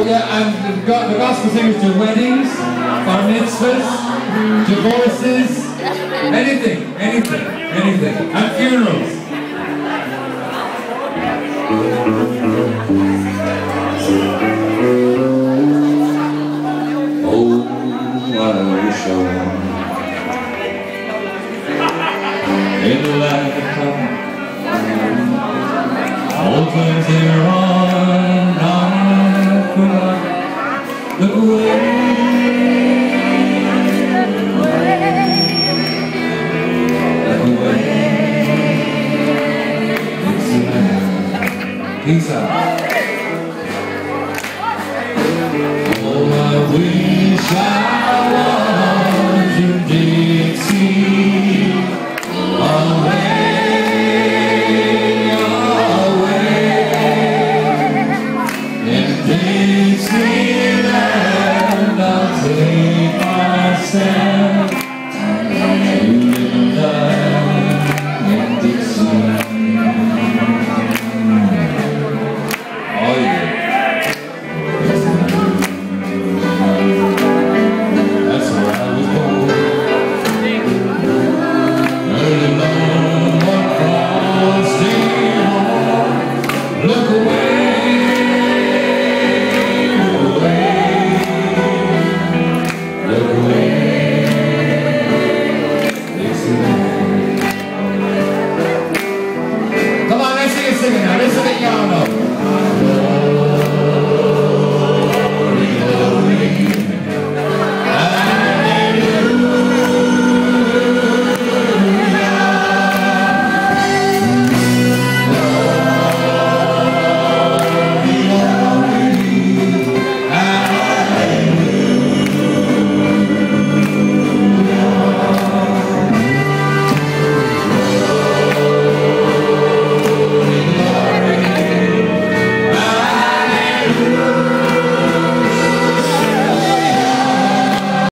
Oh yeah, and the gospel singers do weddings, bar mitzvahs, divorces, anything, and funerals. Oh, I wish I won in the light of come. All things are on, I could not look away. Peace out. Oh, I wish I was in Dixie, away in Dixieland. I'll take myself